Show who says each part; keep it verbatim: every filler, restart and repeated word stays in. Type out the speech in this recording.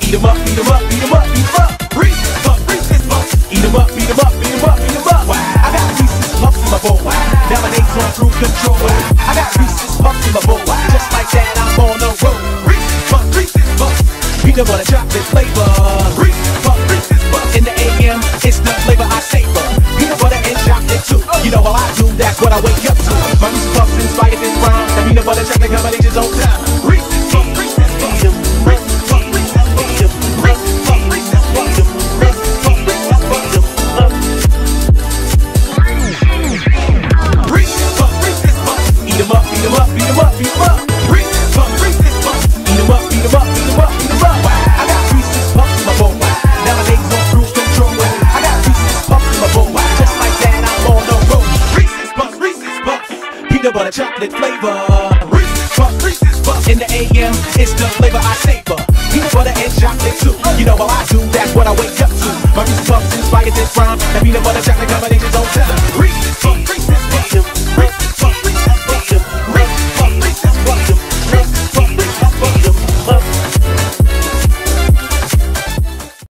Speaker 1: Eat 'em up, eat 'em up, eat 'em up, eat 'em up. Reese's Puffs, Reese's Puffs. Eat 'em up, eat 'em up, eat 'em up, eat 'em up. Wow. I got Reese's Puffs in my bowl. Wow. Nowadays on cruise control. I got Reese's Puffs in my bowl. Wow. Just like that, I'm on the road. Reese's Puffs, Reese's Puffs. Peanut butter chocolate flavor. Reese's Puffs, Reese's Puffs. In the A M, it's the flavor I savor. Peanut butter and chocolate too. You know how I do, that's what I wake up to. My Reese's Puffs inspired this rhyme. The peanut butter chocolate combination's on time. Reese's Puffs, Reese's Puffs. Reese's Puffs, Reese's Puffs. Reese's Puffs, Reese's Puffs. Reese's Puffs, Reese's Puffs. Reese's Puffs, Reese's Puffs. Eat 'em up, eat 'em up, eat 'em up, eat 'em up. Reese's Puffs, Reese's Puffs. Eat 'em up, eat 'em up, eat 'em up, eat 'em up. I got Reese's Puffs in my bowl. Nowadays on cruise control. I got Reese's Puffs in my bowl. Just like that, I'm on the road. Reese's Puffs, Reese's Puffs. Peanut butter chocolate flavor. Reese's Puffs, Reese's Puffs. In the A M, it's the flavor I savor. Peanut butter and chocolate too. You know how I do, that's what I wake up to. My Reese's Puffs inspired this rhyme. The peanut butter chocolate combination's on time. Reese's Puffs, Reese's